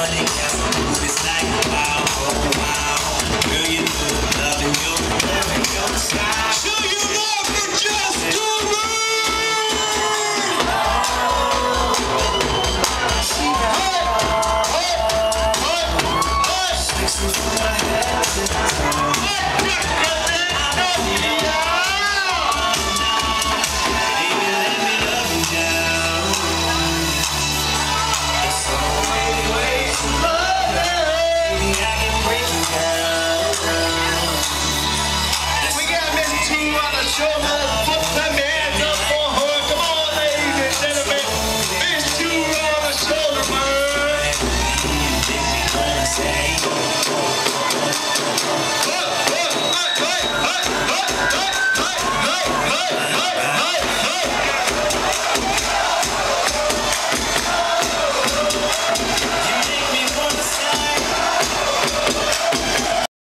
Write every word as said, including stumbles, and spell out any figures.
money, got some movies like wow, oh wow. Girl, you know loving your, loving your style.